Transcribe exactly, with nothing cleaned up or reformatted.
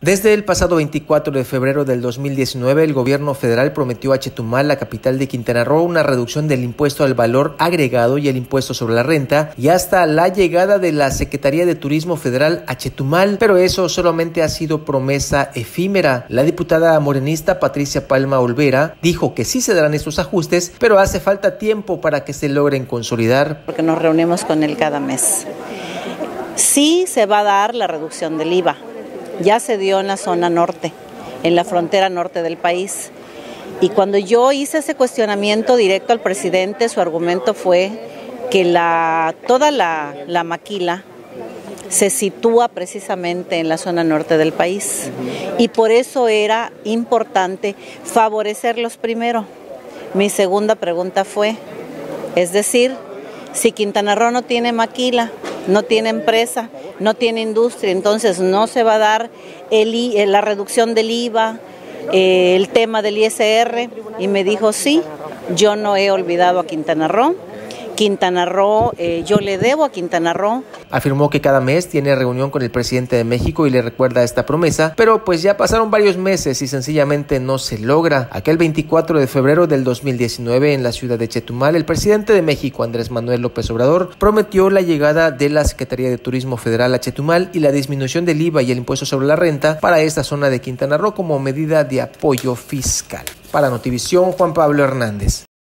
Desde el pasado veinticuatro de febrero del dos mil diecinueve, el gobierno federal prometió a Chetumal, la capital de Quintana Roo, una reducción del impuesto al valor agregado y el impuesto sobre la renta, y hasta la llegada de la Secretaría de Turismo Federal a Chetumal, pero eso solamente ha sido promesa efímera. La diputada morenista Patricia Palma Olvera dijo que sí se darán estos ajustes, pero hace falta tiempo para que se logren consolidar. Porque nos reunimos con él cada mes. Sí se va a dar la reducción del I V A. Ya se dio en la zona norte, en la frontera norte del país. Y cuando yo hice ese cuestionamiento directo al presidente, su argumento fue que la, toda la, la maquila se sitúa precisamente en la zona norte del país. Y por eso era importante favorecerlos primero. Mi segunda pregunta fue, es decir, si Quintana Roo no tiene maquila, no tiene empresa, no tiene industria, entonces no se va a dar el, la reducción del I V A, eh, el tema del I S R, y me dijo sí, yo no he olvidado a Quintana Roo. Quintana Roo, eh, yo le debo a Quintana Roo. Afirmó que cada mes tiene reunión con el presidente de México y le recuerda esta promesa, pero pues ya pasaron varios meses y sencillamente no se logra. Aquel veinticuatro de febrero del dos mil diecinueve, en la ciudad de Chetumal, el presidente de México, Andrés Manuel López Obrador, prometió la llegada de la Secretaría de Turismo Federal a Chetumal y la disminución del I V A y el impuesto sobre la renta para esta zona de Quintana Roo como medida de apoyo fiscal. Para Notivisión, Juan Pablo Hernández.